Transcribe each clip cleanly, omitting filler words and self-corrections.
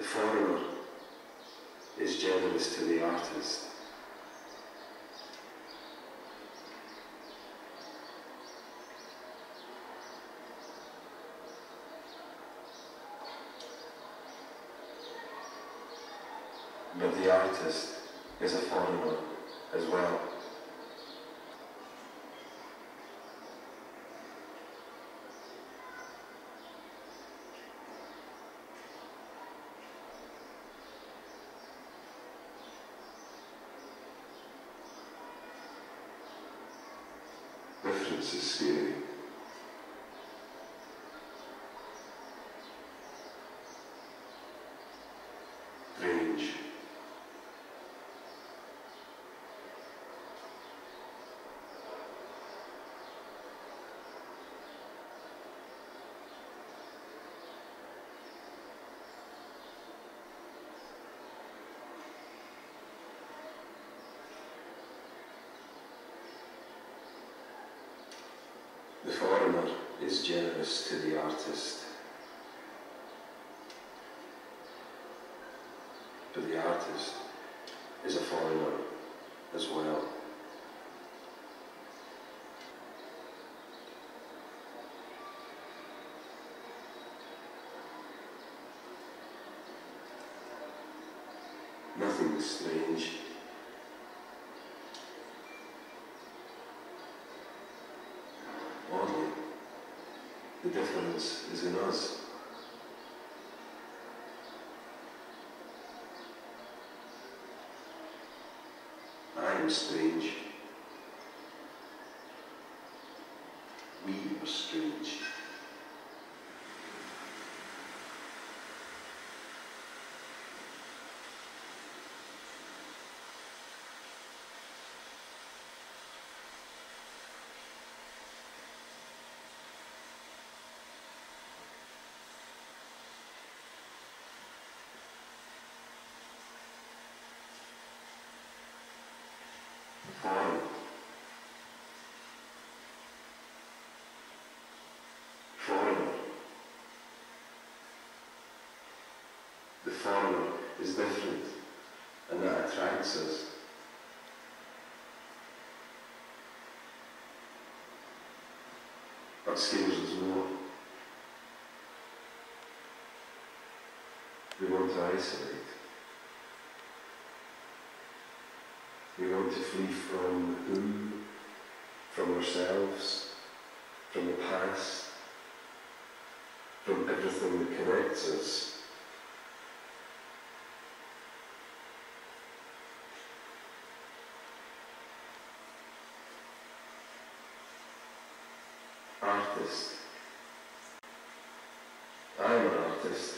The foreigner is generous to the artist. But the artist is a foreigner as well. Difference is scary. Range. The foreigner is generous to the artist, but the artist is a foreigner as well. Nothing is strange. Only the difference is in us. I am strange. We are strange. Foreigner. The foreigner is different, and that attracts us. What scares us more? We want to isolate. We want to flee from who, from ourselves, from the past, from everything that connects us. Artist. I am an artist.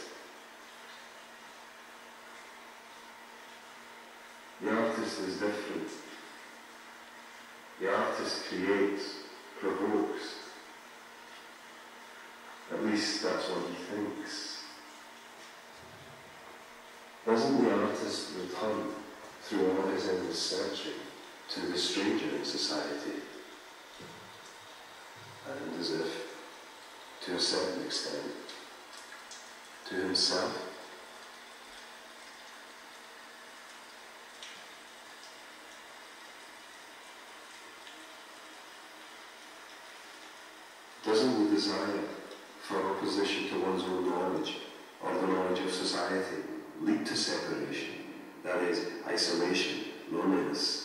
The artist is different. The artist creates, provokes. At least that's what he thinks. Doesn't the artist return through all his endless searching to the stranger in society? And as if, to a certain extent, to himself? Doesn't the desire for opposition to one's own knowledge, or the knowledge of society, lead to separation? That is, isolation, loneliness.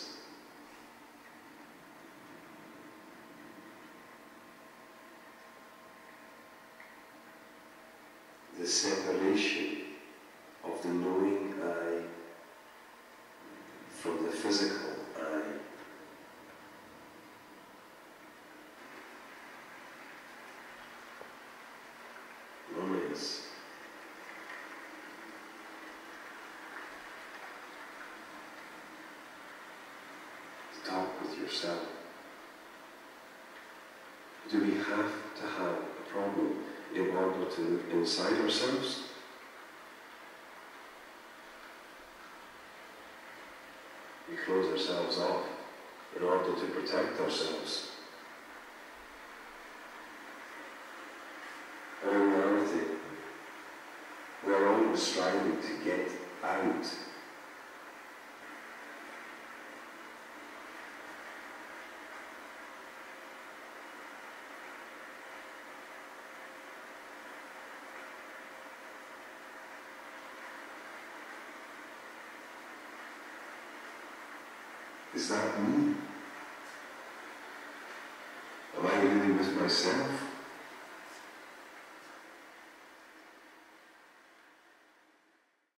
The separation of the knowing I from the physical I. Loneliness. Talk with yourself. Do we have to have a problem in order to look inside ourselves? We close ourselves off in order to protect ourselves. And in reality, we are we're always striving to get out. Is that me? Am I really with myself?